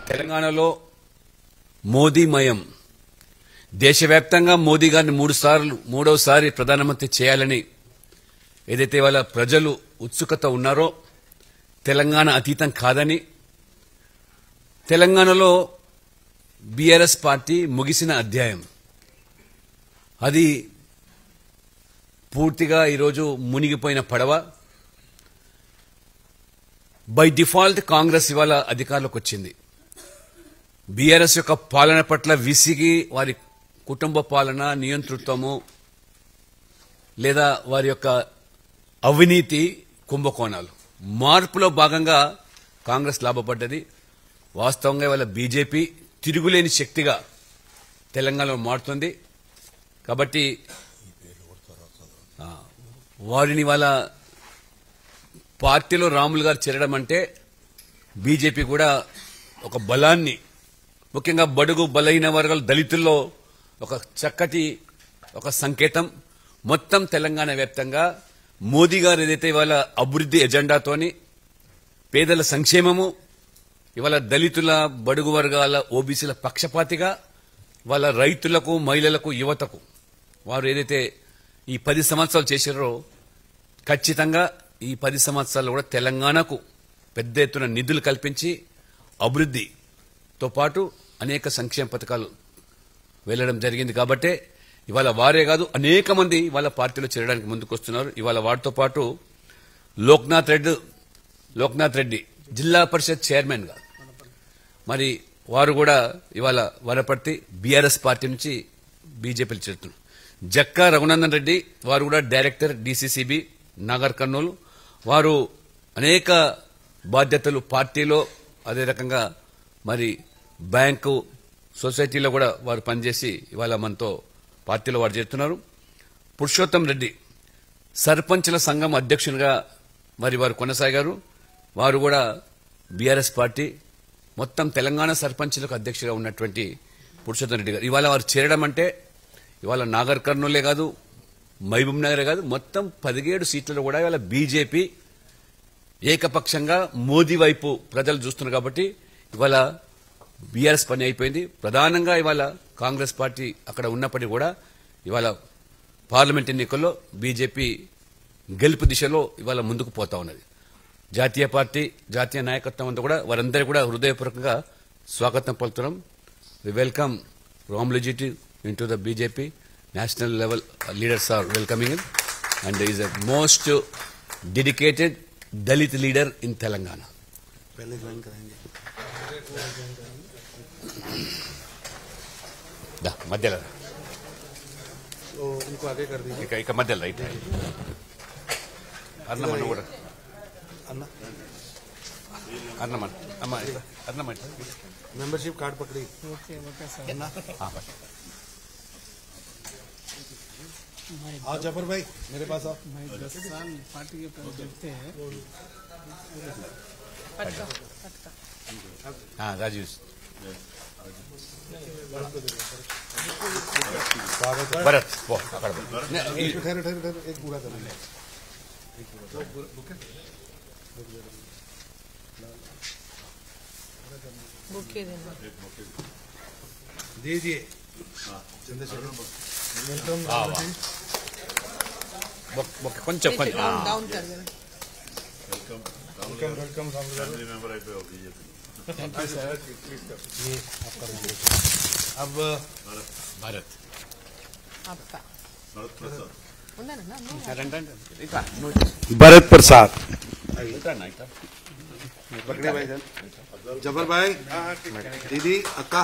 తెలంగాణలో మోదీమయం దేశవ్యాప్తంగా మోదీ గారిని మూడోసారి ప్రధానమంత్రి చేయాలని ఏదైతే వాళ్ళ ప్రజలు ఉత్సుకత ఉన్నారో తెలంగాణ అతీతం కాదని తెలంగాణలో బీఆర్ఎస్ పార్టీ ముగిసిన అధ్యాయం అది పూర్తిగా ఈరోజు మునిగిపోయిన పడవ బై డిఫాల్ట్ కాంగ్రెస్ ఇవాళ అధికారంలోకి వచ్చింది. బీఆర్ఎస్ యొక్క పాలన పట్ల విసిగి వారి కుటుంబ పాలన నియంతృత్వము లేదా వారి యొక్క అవినీతి కుంభకోణాలు మార్పులో భాగంగా కాంగ్రెస్ లాభపడ్డది. వాస్తవంగా ఇవాళ బీజేపీ తిరుగులేని శక్తిగా తెలంగాణలో మారుతుంది. కాబట్టి వారిని వాళ్ళ పార్టీలో రాములు గారు చేరడం అంటే బీజేపీ కూడా ఒక బలాన్ని ముఖ్యంగా బడుగు బలహీన వర్గాల దళితుల్లో ఒక చక్కటి ఒక సంకేతం. మొత్తం తెలంగాణ వ్యాప్తంగా మోదీ గారు ఏదైతే ఇవాళ అభివృద్ది ఎజెండాతోని పేదల సంక్షేమము ఇవాళ దళితుల బడుగు వర్గాల ఓబీసీల పక్షపాతిగా వాళ్ళ రైతులకు మహిళలకు యువతకు వారు ఏదైతే ఈ 10 సంవత్సరాలు చేశారో ఖచ్చితంగా ఈ 10 సంవత్సరాలు కూడా తెలంగాణకు పెద్ద ఎత్తున నిధులు కల్పించి అభివృద్దితో పాటు అనేక సంక్షేమ పథకాలు వెళ్లడం జరిగింది. కాబట్టే ఇవాళ వారే కాదు అనేక మంది వాళ్ళ పార్టీలో చేరడానికి ముందుకొస్తున్నారు. ఇవాళ వాటితో పాటు లోక్నాథ్ రెడ్డి జిల్లా పరిషత్ చైర్మన్ గా మరి వారు కూడా ఇవాళ వనపర్తి బీఆర్ఎస్ పార్టీ నుంచి బీజేపీలో చేరుతున్నారు. జక్కా రఘునందన్ రెడ్డి వారు కూడా డైరెక్టర్ డీసీసీబీ నాగర్ కర్నూలు. వారు అనేక బాధ్యతలు పార్టీలో అదే రకంగా మరి బ్యాంకు సొసైటీలో కూడా వారు పనిచేసి ఇవాళ మనతో పార్టీలో వారు చేస్తున్నారు. పురుషోత్తం రెడ్డి సర్పంచుల సంఘం అధ్యక్షునిగా మరి వారు కొనసాగారు. వారు కూడా బీఆర్ఎస్ పార్టీ మొత్తం తెలంగాణ సర్పంచులకు అధ్యక్షుడిగా ఉన్నటువంటి పురుషోత్తం రెడ్డి గారు ఇవాళ వారు చేరడం అంటే ఇవాళ నాగర్ కర్నూలే కాదు మహబూబ్ నగరే కాదు మొత్తం 17 సీట్లలో కూడా ఇవాళ బీజేపీ ఏకపక్షంగా మోదీ వైపు ప్రజలు చూస్తున్నారు. కాబట్టి ఇవాళ బీఆర్ఎస్ పని అయిపోయింది. ప్రధానంగా ఇవాళ కాంగ్రెస్ పార్టీ అక్కడ ఉన్నప్పటికీ కూడా ఇవాళ పార్లమెంట్ ఎన్నికల్లో బీజేపీ గెలుపు దిశలో ఇవాళ ముందుకు పోతా ఉన్నది. జాతీయ పార్టీ జాతీయ నాయకత్వం అంతా కూడా వారందరూ కూడా హృదయపూర్వకంగా స్వాగతం పలుకుతున్నాం. We welcome Ramuluji into the BJP national level leaders are welcoming him and he is a most dedicated Dalit leader in Telangana. पहले ज्वाइन कराएंगे दा मध्यला तो उनको आगे कर दीजिए एक मध्यला राइट है अर्णमन కూడా अर्णमन अम्मा अर्णमन मेंबरशिप कार्ड पकड़ी ओके सर हां बस हाँ जफर भाई मेरे पास आओ. 10 साल पार्टी के पास देखते हैं. हाँ राजू भरत वो ठहरो एक पूरा कर दीजिए కొంచెం డౌన్ వెల్కమ్ ఫ్యామిలీ మెంబర్ అయిపోయావు బీజేపీ. Thank you sir. ये आपका अब भारत आपका भरत प्रसाद पकड़े भाई जबर भाई दीदी अक्का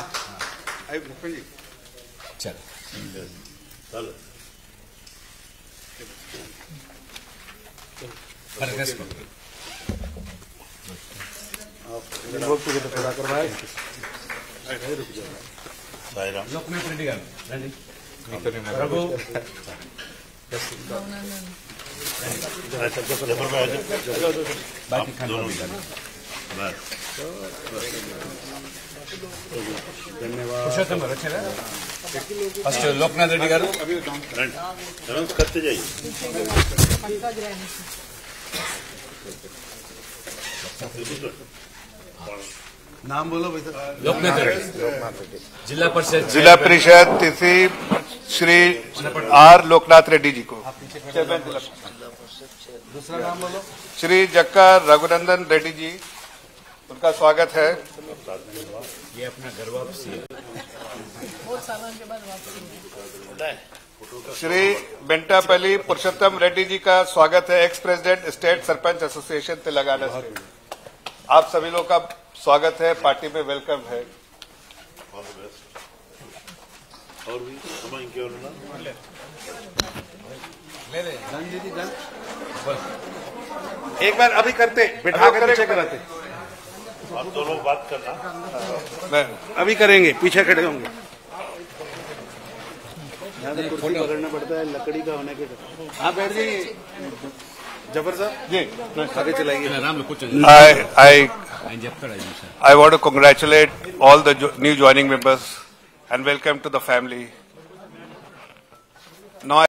चलो चलो लोकनाथ रेड्डी गाరు रघु बाकी खान धन्यवाद पुरुषोत्तम गाరు వచ్చారా ఫస్ట్ లోకనాథ్ రెడ్డి గారు అనౌన్స్ करते जाइए नाम बोलो भाई। लोकनाथ रेड्डी जिला परिषद जिला परिषद तिथि श्री आर लोकनाथ रेड्डी जी को, दूसरा नाम बोलो। श्री जक्का रघुनंदन रेड्डी जी, उनका स्वागत है। ये अपना घर वापसी है। श्री बेंटापल्ली पुरुषोत्तम रेड्डी जी का स्वागत है, ex president state sarpanch association Telangana से। आप सभी लोग का स्वागत है, पार्टी में वेलकम है। और भी एक बार अभी करते, बिठा कर पीछे कराते। आप दोनों बात करना। अभी करेंगे, पीछे खड़े होंगे। यहाँ तो कुर्सी पकड़ना पड़ता है, लकड़ी का होने के। हाँ बैठ जाइए। जफर साहब जी, आगे चलाइए। I want to congratulate all the new joining members and welcome to the family. Now